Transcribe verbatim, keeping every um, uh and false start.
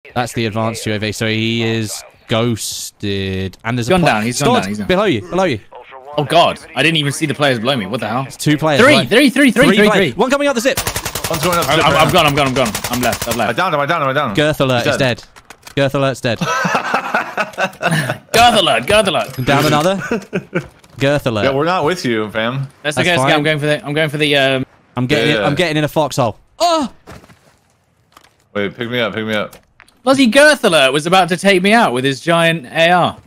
That's the advanced U A V. So he is ghosted. And there's He's gone a down. He's gone down. He's gone. below you. Below you. Oh god, I didn't even see the players below me. What the hell? It's two players. Three, right? three, three, three, three, three. One coming up the zip. One's going up the I'm, zip I'm, right I'm gone. I'm gone. I'm gone. I'm left. I'm now. I left. downed him. I downed him. I downed him. Girth Alert He's is dead. Girth Alert's dead. Girth Alert. Girth Alert. Down another. Girth Alert. Yeah, we're not with you, fam. That's That's okay. That's okay. fine. I'm going for the. I'm going for the. Um, I'm getting. Yeah, In, yeah. I'm getting in a foxhole. Oh. Wait, pick me up. Pick me up. Bloody Girth Alert was about to take me out with his giant A R.